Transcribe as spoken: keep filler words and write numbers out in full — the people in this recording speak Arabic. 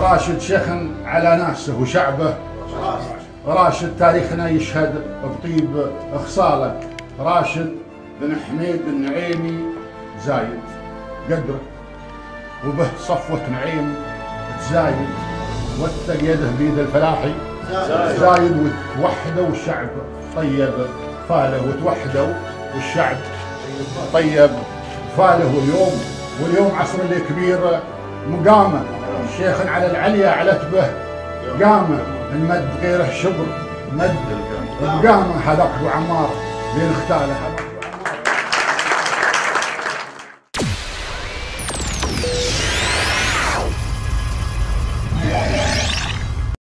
راشد شيخ على ناسه وشعبه، راشد تاريخنا يشهد بطيب خصاله، راشد بن حميد النعيمي زايد قدره، وبه صفوة نعيم تزايد، وثق يده بيد الفلاحي زايد، وتوحدوا والشعب طيب فاله، وتوحدوا والشعب طيب فاله. واليوم واليوم عصر اللي كبير مقامه، الشيخ على العليا علت به قامه، المد غيره شبر مد بقامه، هذاك ابو عمار بين اختاله.